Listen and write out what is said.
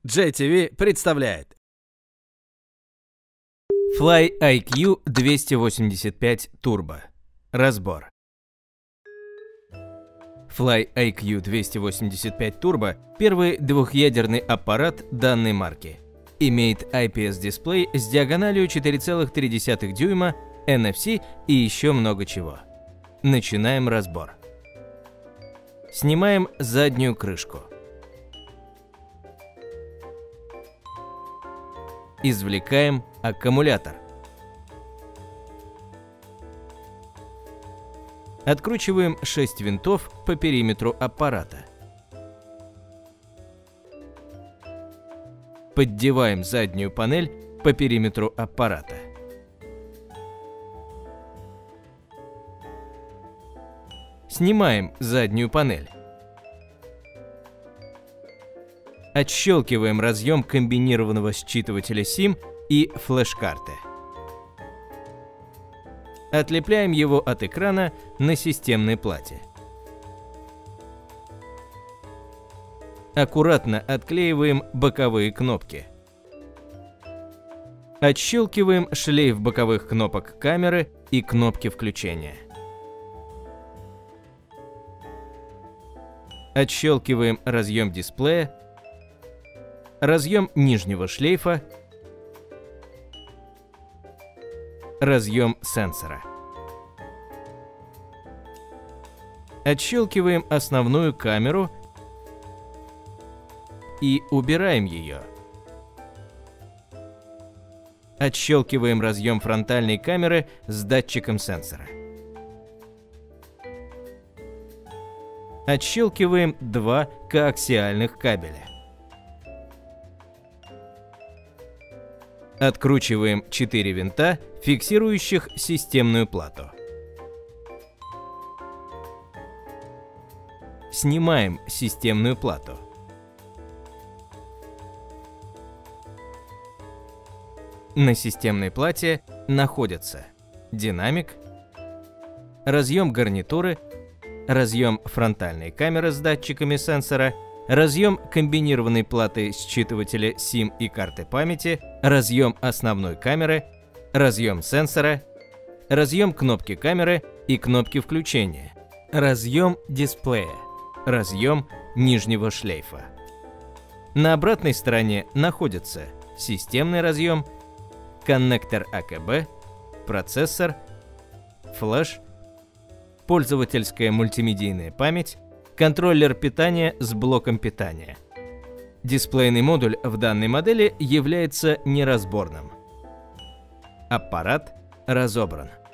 JTV представляет FlyIQ 285 Turbo. Разбор. FlyIQ 285 Turbo – первый двухъядерный аппарат данной марки. Имеет IPS-дисплей с диагональю 4,3 дюйма, NFC и еще много чего. Начинаем разбор. Снимаем заднюю крышку. Извлекаем аккумулятор. Откручиваем 6 винтов по периметру аппарата. Поддеваем заднюю панель по периметру аппарата. Снимаем заднюю панель. Отщелкиваем разъем комбинированного считывателя SIM и флеш-карты. Отлепляем его от экрана на системной плате. Аккуратно отклеиваем боковые кнопки. Отщелкиваем шлейф боковых кнопок камеры и кнопки включения. Отщелкиваем разъем дисплея, разъем нижнего шлейфа, разъем сенсора. Отщелкиваем основную камеру и убираем ее. Отщелкиваем разъем фронтальной камеры с датчиком сенсора. Отщелкиваем два коаксиальных кабеля. Откручиваем 4 винта, фиксирующих системную плату. Снимаем системную плату. На системной плате находятся динамик, разъем гарнитуры, разъем фронтальной камеры с датчиками сенсора, разъем комбинированной платы считывателя SIM и карты памяти, разъем основной камеры, разъем сенсора, разъем кнопки камеры и кнопки включения, разъем дисплея, разъем нижнего шлейфа. На обратной стороне находятся системный разъем, коннектор АКБ, процессор, флеш, пользовательская мультимедийная память, контроллер питания с блоком питания. Дисплейный модуль в данной модели является неразборным. Аппарат разобран.